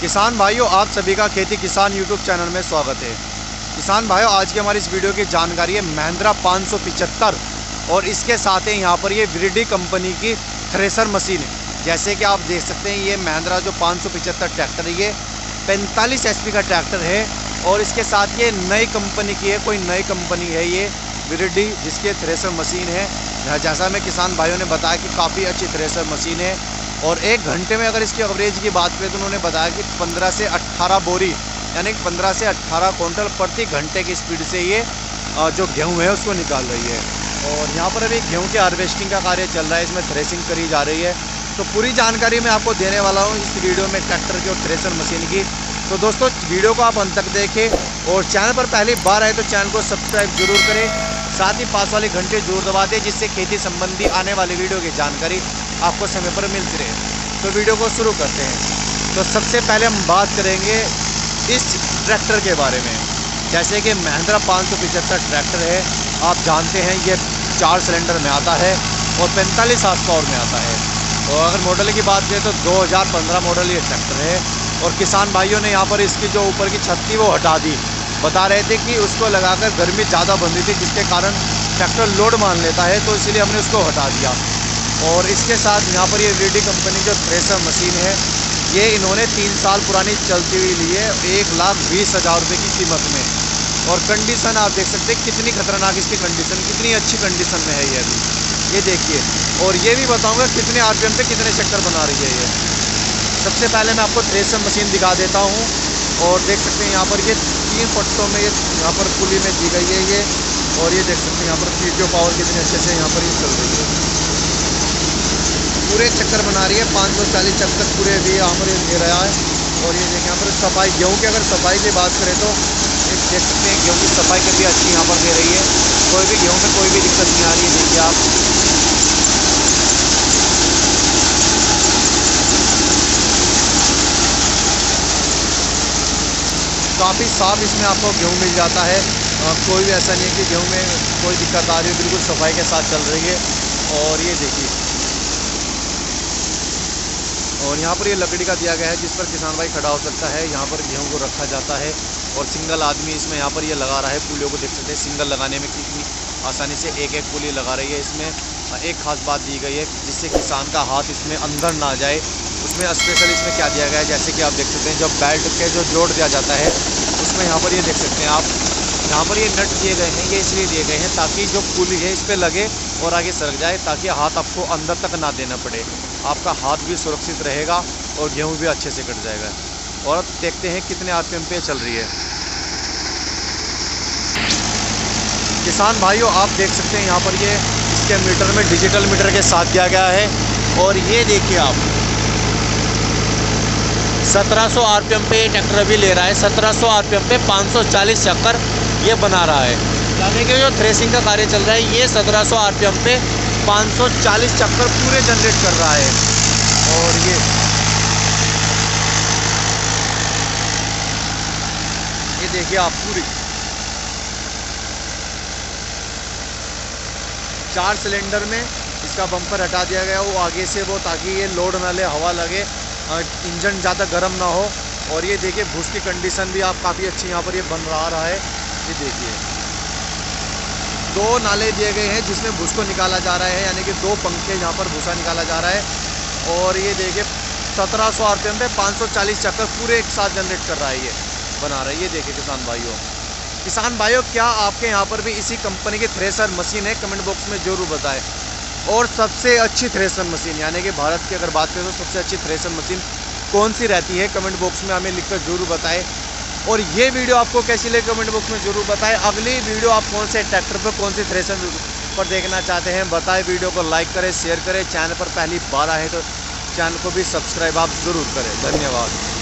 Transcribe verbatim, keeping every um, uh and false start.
किसान भाइयों, आप सभी का खेती किसान यूट्यूब चैनल में स्वागत है। किसान भाइयों, आज की हमारी इस वीडियो की जानकारी है महिंद्रा पाँच सौ पचहत्तर और इसके साथ ही यहाँ पर ये विरिडी कंपनी की थ्रेसर मशीन है। जैसे कि आप देख सकते हैं, ये महिंद्रा जो पाँच सौ पचहत्तर ट्रैक्टर है, ये पैंतालीस एच पी का ट्रैक्टर है और इसके साथ ये नई कंपनी की है, कोई नई कंपनी है ये विरिडी, जिसके थ्रेसर मशीन है। जैसा हमें किसान भाइयों ने बताया कि काफ़ी अच्छी थ्रेसर मशीन है और एक घंटे में अगर इसकी एवरेज की बात करें तो उन्होंने बताया कि पंद्रह से अट्ठारह बोरी यानी कि पंद्रह से अट्ठारह क्विंटल प्रति घंटे की स्पीड से ये जो गेहूं है उसको निकाल रही है। और यहाँ पर अभी गेहूं के हार्वेस्टिंग का कार्य चल रहा है, इसमें थ्रेसिंग करी जा रही है। तो पूरी जानकारी मैं आपको देने वाला हूँ इस वीडियो में ट्रैक्टर की और थ्रेसर मशीन की। तो दोस्तों, वीडियो को आप अंत तक देखें और चैनल पर पहली बार आए तो चैनल को सब्सक्राइब जरूर करें, साथ ही पास वाले घंटे जरूर दबा दें, जिससे खेती संबंधी आने वाली वीडियो की जानकारी आपको समय पर मिलती रहे। तो वीडियो को शुरू करते हैं। तो सबसे पहले हम बात करेंगे इस ट्रैक्टर के बारे में। जैसे कि महिंद्रा पाँच सौ पचहत्तर ट्रैक्टर है, आप जानते हैं ये चार सिलेंडर में आता है और पैंतालीस हार्स पावर में आता है। और अगर मॉडल की बात करें तो दो हज़ार पंद्रह मॉडल ये ट्रैक्टर है। और किसान भाइयों ने यहाँ पर इसकी जो ऊपर की छत थी वो हटा दी, बता रहे थे कि उसको लगाकर गर्मी ज़्यादा बन रही थी, जिसके कारण ट्रैक्टर लोड मान लेता है, तो इसीलिए हमने उसको हटा दिया। और इसके साथ यहाँ पर ये विरिडी कंपनी जो थ्रेसर मशीन है, ये इन्होंने तीन साल पुरानी चलती हुई ली है, एक लाख बीस हज़ार रुपये की कीमत में। और कंडीशन आप देख सकते हैं कितनी खतरनाक इसकी कंडीशन, कितनी अच्छी कंडीशन में है ये अभी, ये देखिए। और ये भी बताऊँगा कितने आर पी एम पे कितने चक्कर बना रही है ये। सबसे पहले मैं आपको थ्रेसर मशीन दिखा देता हूँ और देख सकते हैं यहाँ पर ये तीन पट्टों में ये यहाँ पर पुली में दी गई है ये। और ये देख सकते हैं यहाँ पर पीटीओ पावर कितने अच्छे से यहाँ पर ये चल रही है, पूरे चक्कर बना रही है, पाँच सौ चालीस चक्कर पूरे भी यहाँ पर ये दे रहा है। और ये देखिए यहाँ पर सफाई, गेहूँ की अगर सफाई की बात करें तो ये देख सकते हैं गेहूँ की सफाई की भी अच्छी यहाँ पर दे रही है, कोई भी गेहूँ में कोई भी दिक्कत नहीं आ रही है। देखिए आप काफ़ी साफ इसमें आपको गेहूँ मिल जाता है, आ, कोई भी ऐसा नहीं है कि गेहूँ में कोई दिक्कत आ रही है, बिल्कुल सफाई के साथ चल रही है। और ये देखिए, और यहाँ पर ये लकड़ी का दिया गया है जिस पर किसान भाई खड़ा हो सकता है, यहाँ पर गेहूँ को रखा जाता है। और सिंगल आदमी इसमें यहाँ पर ये लगा रहा है, पुलियों को देख सकते हैं सिंगल लगाने में कितनी आसानी से एक एक पुली लगा रही है। इसमें एक खास बात दी गई है जिससे किसान का हाथ इसमें अंदर ना जाए, उसमें स्पेशल इसमें क्या दिया गया है, जैसे कि आप देख सकते हैं जब बेल्ट के जो जोड़ दिया जाता है उसमें यहाँ पर ये देख सकते हैं आप, यहाँ पर ये नट दिए गए हैं, ये इसलिए दिए गए हैं ताकि जो पुली है इस पर लगे और आगे सरक जाए, ताकि हाथ आपको अंदर तक ना देना पड़े, आपका हाथ भी सुरक्षित रहेगा और गेहूँ भी अच्छे से कट जाएगा। और देखते हैं कितने आर पी एम पे चल रही है। किसान भाइयों, आप देख सकते हैं यहाँ पर ये इसके मीटर में डिजिटल मीटर के साथ दिया गया है। और ये देखिए आप सत्रह सौ आर पी एम पे ये ट्रैक्टर अभी ले रहा है, सत्रह सौ आर पी एम पे पाँच सौ चालीस चक्कर ये बना रहा है। यानी कि जो थ्रेसिंग का कार्य चल रहा है ये सत्रह सौ आर पी एम पे पाँच सौ चालीस चक्कर पूरे जनरेट कर रहा है। और ये ये देखिए आप, पूरी चार सिलेंडर में इसका बम्पर हटा दिया गया वो आगे से, वो ताकि ये लोड ना ले, हवा लगे, इंजन ज़्यादा गर्म ना हो। और ये देखिए भूस की कंडीशन भी आप काफ़ी अच्छी यहाँ पर ये बन रहा रहा है। ये देखिए दो नाले दिए गए हैं जिसमें भूस को निकाला जा रहा है, यानी कि दो पंखे यहाँ पर भूसा निकाला जा रहा है। और ये देखिए सत्रह सौ आर पी एम पे पाँच सौ चालीस चक्कर पूरे एक साथ जनरेट कर रहा है, ये बना रहा है। ये देखिए किसान भाइयों, किसान भाइयों क्या आपके यहाँ पर भी इसी कंपनी की थ्रेसर मशीन है? कमेंट बॉक्स में जरूर बताएं। और सबसे अच्छी थ्रेसर मशीन यानी कि भारत की अगर बात करें तो सबसे अच्छी थ्रेसर मशीन कौन सी रहती है, कमेंट बॉक्स में हमें लिखकर जरूर बताएं। और ये वीडियो आपको कैसी लगी कमेंट बॉक्स में जरूर बताएं। अगली वीडियो आप कौन से ट्रैक्टर पर, कौन सी थ्रेसर पर देखना चाहते हैं बताएं। वीडियो को लाइक करें, शेयर करें, चैनल पर पहली बार आए तो चैनल को भी सब्सक्राइब आप ज़रूर करें। धन्यवाद।